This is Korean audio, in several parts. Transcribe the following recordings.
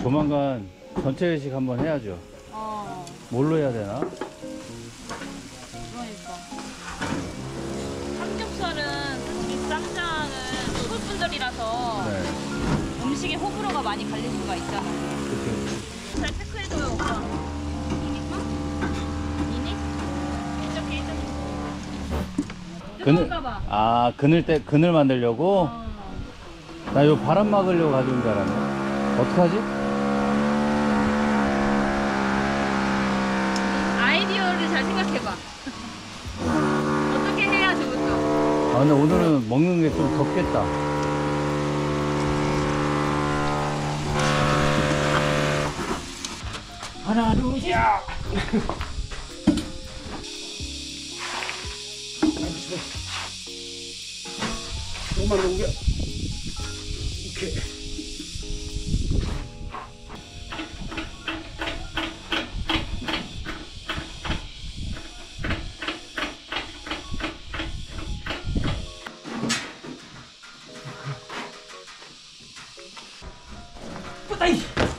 조만간 전체 회식 한번 해야죠. 뭘로 해야 되나? 그러니까. 삼겹살은 솔직히 쌈장은 소분들이라서 네. 음식에 호불호가 많이 갈릴 수가 있잖아요. 그치. 잘 체크해줘요, 오빠. 이니까? 이니? 이쪽에 이쪽에. 뜨거울까봐. 아, 그늘 만들려고? 나 요 바람 막으려고 가져온 줄 알았네. 어떡하지? 아이디어를 잘 생각해봐. 어떻게 해야 좋을까? 아, 근데 오늘은 먹는 게 좀 덥겠다. 하나, 둘, 셋. 조금만 넘겨. 오케이. 뿌다이.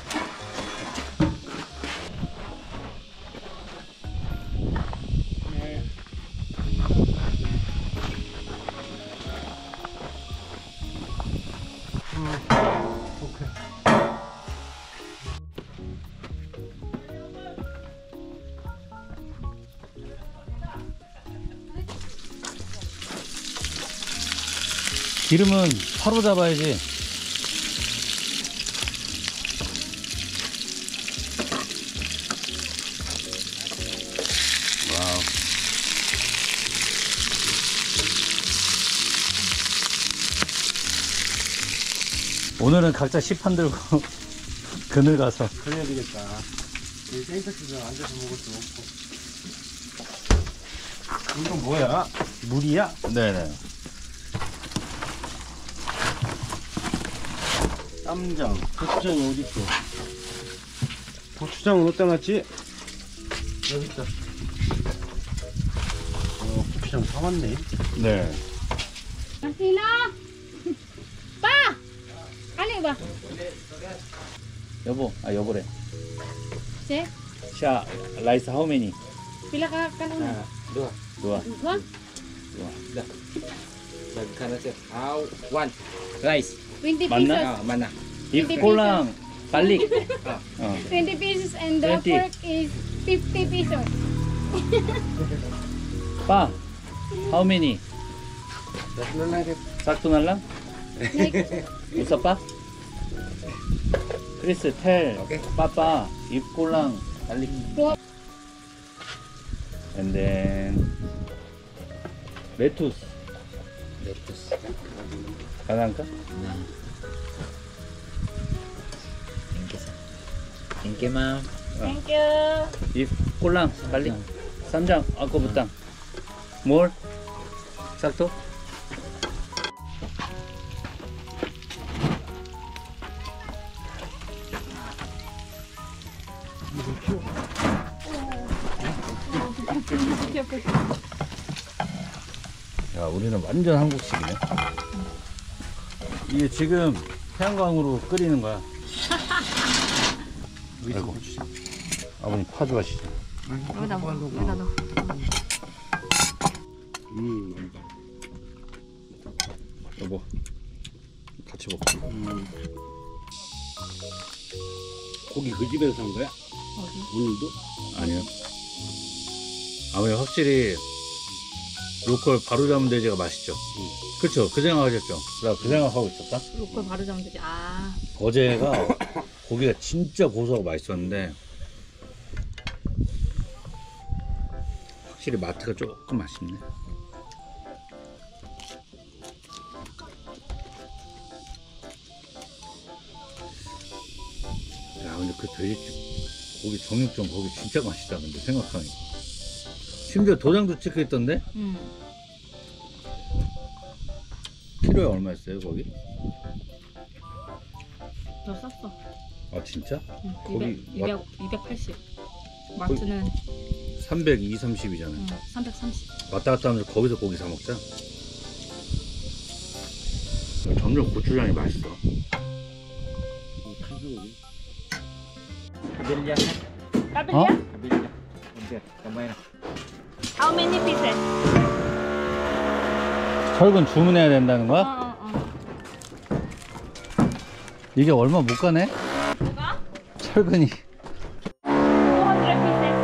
기름은 바로 잡아야지. 와우. 오늘은 각자 시판 들고 그늘 가서. 그래야 되겠다. 이 센터에서 앉아서 먹을 수 없고. 이건 뭐야? 물이야? 네네. 쌈장. 고추장이 어디 있어? 고추장은 어디다 놨지? 여기 있다. 고추장 사왔네. 네. Sino? Pa! Ano ba? 여보, 아 여보래. Si? 샤 라이스 how many? Pila ka kanuna? Dua. 좋아. Dua? Dah. Bagikan aja. One. Rice. 20 Mana? pesos. Mana? If 콜랑 갈릭. 20 pesos and the 20. pork is 50 pesos. 빠. How many? Dah na lang. 싹도 날랑? Like, 웃어 빠? 크리스 텔. 오케이. 빠빠. if 콜랑 갈릭. go. And then 레투스. Lettuce. 가능할까? Thank you, sir. Thank you, ma'am. Thank you. if 콜랑 갈릭. 쌈장 아까부터. 뭘? 싹도? 야, 우리는 완전 한국식이네. 이게 지금 태양광으로 끓이는 거야. 아이고, 아버님 파 좋아하시죠? 여기다 넣어. 여보, 같이 먹자. 고기 그 집에서 산 거야? 오늘도? 아니요. 아버님 확실히 로컬 바로 잡은 돼지가 맛있죠. 그렇죠. 그 생각하셨죠? 나 그 생각하고 있었다. 로컬 바로 잡으면 되지. 아. 어제가 고기가 진짜 고소하고 맛있었는데 확실히 마트가 조금 맛있네. 야, 근데 그 돼지집 고기 정육점 거기 진짜 맛있다. 근데 생각하니까 심지어 도장도 찍혀있던데? 키로에 얼마였어요 거기? 더 쌌어. 아 진짜? 응, 거기 280. 마트는 320, 30이잖아요. 330. 왔다 갔다 하면서 거기서 고기 사 먹자. 점점 고추장이 맛있어. Bilya. 어? Bilya. Hindi. Kamay na. How many pieces? 철근 주문해야 된다는 거야? 어. 이게 얼마 못 가네? 뭐가? 철근이 200 pieces.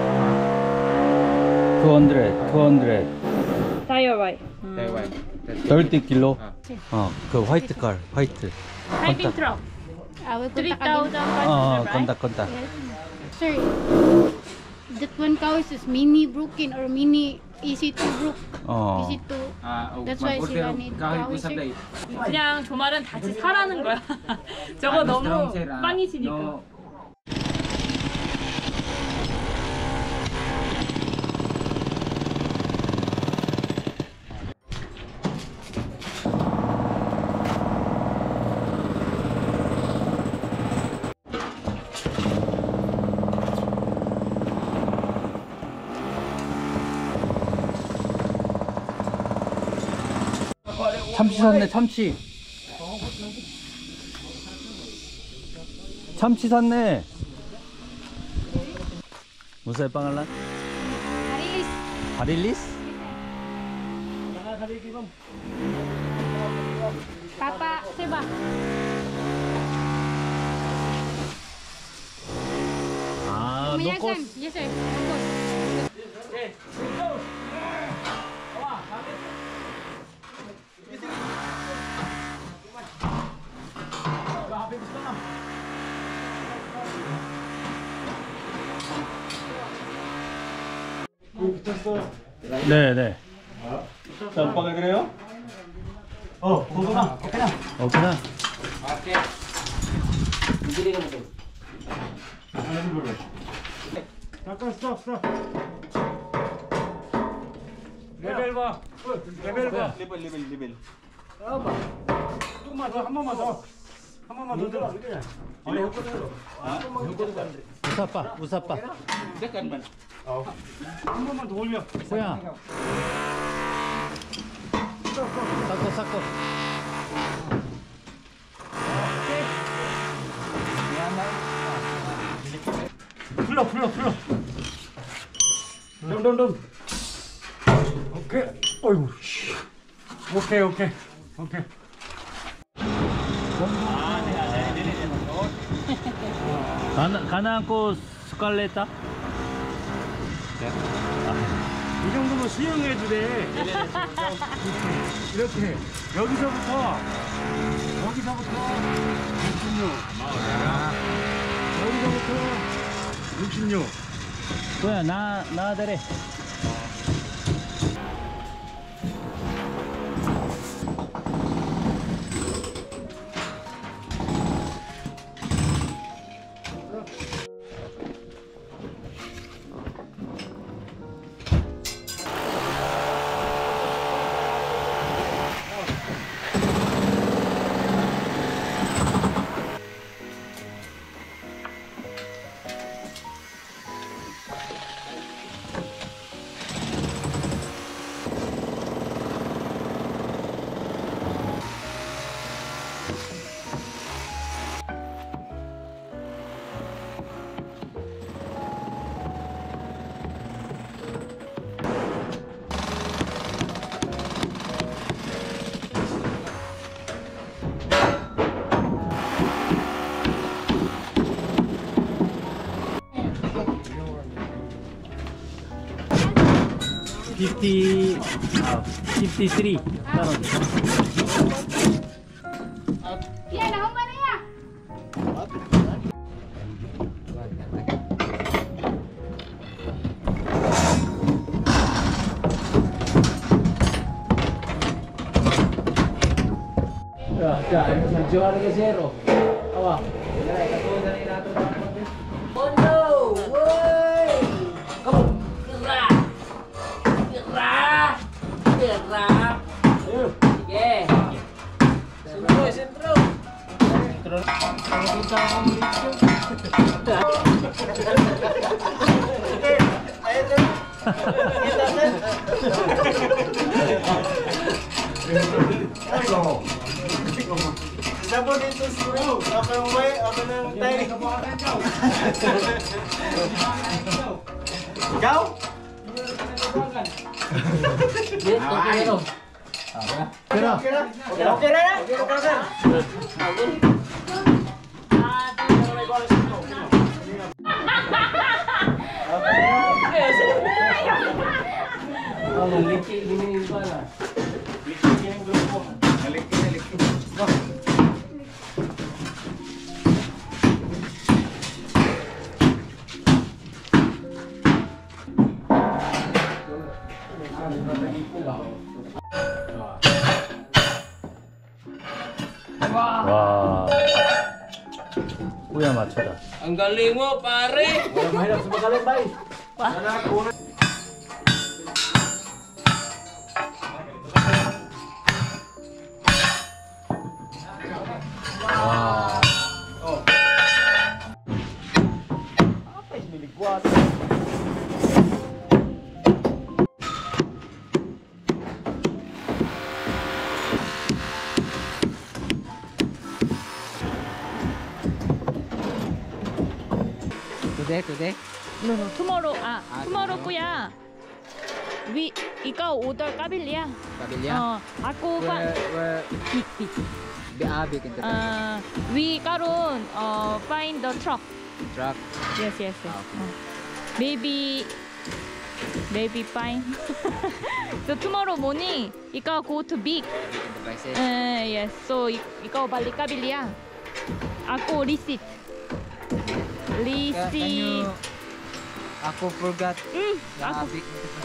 200 Taiwan. Taiwan. 30kg? 그 화이트 깔 화이트 Driving truck. 3,500. 건다 Sir, that one cow is mini broken or mini easy to broke. Easy to. That's why sila need cow, sir. 그냥 조말은 다시 사라는 거야. 저거 너무 빵이시니까. 참치 샀네 참치 샀네 무슨 pangalan? Harilis? Papa, sir ba? Umayagan. Yes, sir. Of 네네 자, 오빠가 그래요? 고구마. 오케나 잠깐 스톱. 레벨 봐. 레벨 봐. 레벨. 조금만 더, 한 번만 더. 한 번만 더 들어. 우사빠 한 번만 더 올려. 뭐야 삭고 풀러. 덤. 오케이. 어이구. 오케이. 가나코 스칼레타? 이 정도면 수영해도 돼. 이렇게 여기서부터 66. 뭐야 나대래 $53 Yan, ako ba na yan? Siapa dito suruh? Apa yang baik? Apa yang tadi? Kau? Okey dah. 와. 우야 맞춰다. Ang galing mo, pare! 와. Today? No, tomorrow. Tomorrow kuya. Ikaw order kabilya. Kabilya? Ako pa. Where? Big. Big in the We karon find the truck. truck. Yes. Maybe fine. So tomorrow morning, ikaw go to big. The prices. Yes. So ikaw balik kabilya. Ako receipt. Can you... Aku forgot. Ako. Big.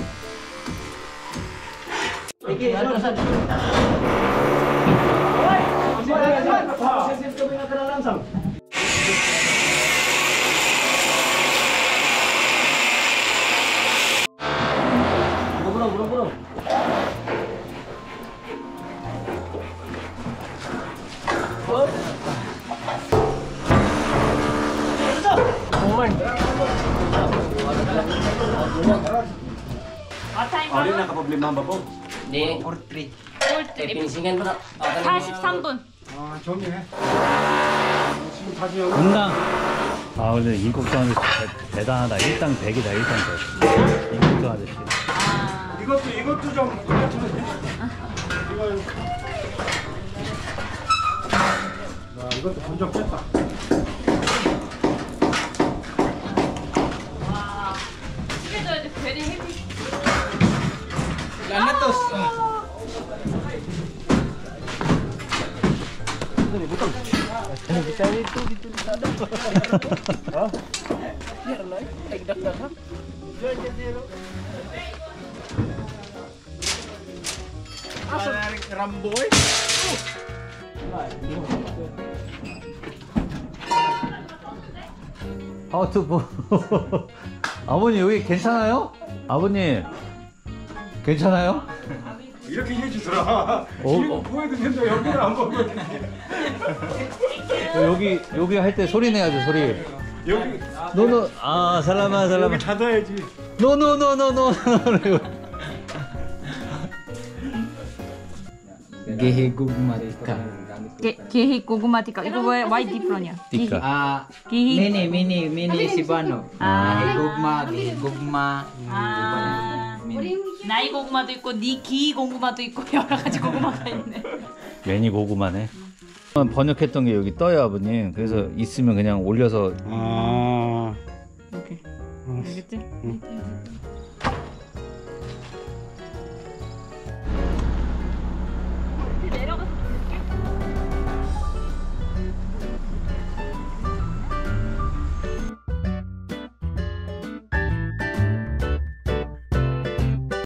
What time Ano na problema ba po? Hindi. 43. Pinisingan mo na. 43분. 아, 좋네. 인당. 아 원래 인국도 아저씨 대단하다. 일당 100이다. 일당 100. 인국도 아저씨. 이것도 좀 이것도 분석했다. 집에서 이제 very heavy. Ramboy? 하우투 아버님 여기 괜찮아요? 아버님 괜찮아요? 이렇게 해주더라. 이거 보여도 된다. 여기를 안 보고. 여기 할 때 소리 내야죠 소리. 여기 노노 아 살라마 여기 닫아야지. 노노노노노. Gehe Gugmatika. Gehe 고구마티카. 이거 왜 why different이야? 띠까. Gehe. Mini Sibano. Gehe Gugma. 나이 고구마도 있고 니기 고구마도 있고 여러 가지 고구마가 있네. 괜히 고구마네. 번역했던 게 여기 떠요 아버님. 그래서 있으면 그냥 올려서. 아. 오케이. 알겠지?